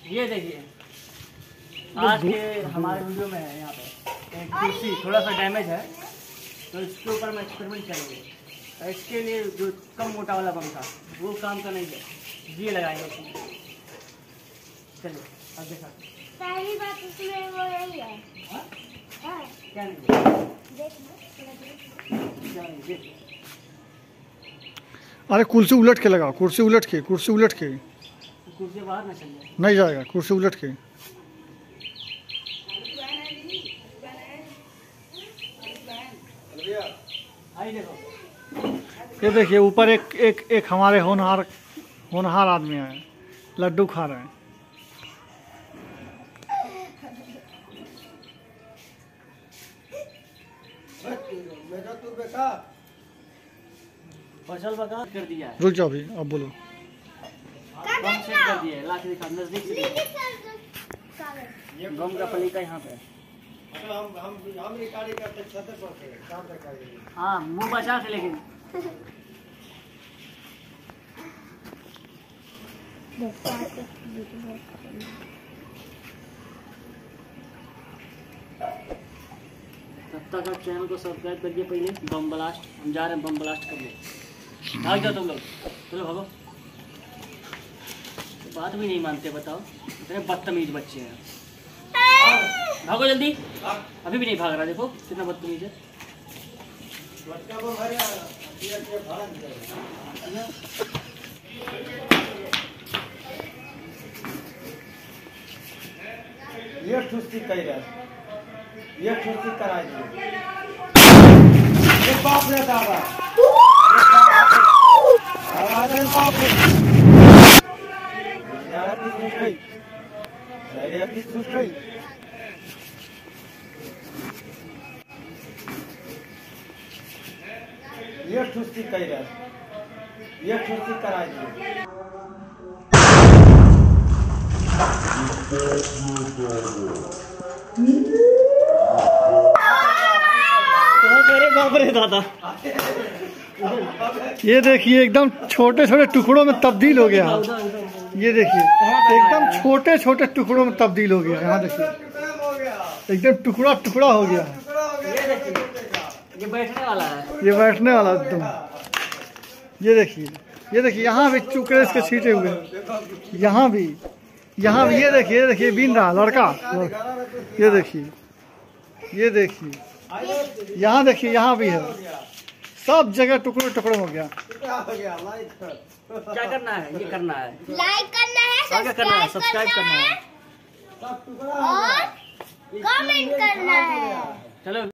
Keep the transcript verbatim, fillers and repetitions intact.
ये देखिए आज के हमारे वीडियो में है यहाँ पे एक कुर्सी थोड़ा सा डैमेज है, तो इसके ऊपर हम एक्सपेरिमेंट करेंगे। इसके लिए जो कम मोटा वाला बम था वो काम का नहीं है, ये लगाएंगे उसमें। चलिए अब देखा पहली बात इसमें वो यही है। हाँ? हाँ। क्या नहीं देखना देख अरे कुर्सी उलट के लगाओ, कुर्सी उलट के, कुर्सी उलट के कुर्सी बाहर ना चल जाए। नहीं जाएगा, कुर्सी उलट के। आई देखो ये देखिए ऊपर एक एक एक हमारे होनहार होनहार आदमी है, लड्डू खा रहे हैं। फसल बका कर दिया है। रुक जाओ अभी, अब बोलो। बम सेट कर दिया है, ला के दिखा नजदीक से देखो। बम का पलीका यहाँ पे। हम हम हम रिकॉर्डिंग करते छत पर से काम करते। हाँ मुंह बचा के, लेकिन तब तक आप चैनल को सब्सक्राइब करिए। पहले बम ब्लास्ट, हम जा रहे हैं बम ब्लास्ट करने। भाग जाओ तुम लोग, चलो भागो। तो बात भी नहीं मानते, बताओ इतने बदतमीज बच्चे हैं। भागो जल्दी, अभी भी नहीं भाग रहा, देखो कितना बदतमीज है। ये ठुस्ती कही रहा, ये ठुस्ती करा दिए। ये बाप रे दादा, अरे बाप रे, यार की सुन गई, यार की सुन गई। ये ठुस्ती कही रहा, ये ठुस्ती करा दिए। बाप रे दादा, ये देखिए एकदम छोटे छोटे टुकड़ों में तब्दील हो गया। ये देखिए एकदम छोटे छोटे टुकड़ों में तब्दील हो गया। यहाँ देखिए एकदम टुकड़ा टुकड़ा हो गया। ये देखिए ये बैठने वाला है, ये बैठने वाला एकदम। ये देखिए, ये देखिए यहाँ भी टुकड़े इसके छींटे हुए, यहाँ भी, यहाँ भी। ये देखिए, ये देखिए बीन रहा लड़का। ये देखिए, ये देखिए, यहाँ देखिए, यहाँ भी है। सब जगह टुकड़े टुकड़े हो गया। क्या करना है? ये करना है, लाइक करना है, क्या करना है? सब्सक्राइब करना है और कमेंट करना है। चलो।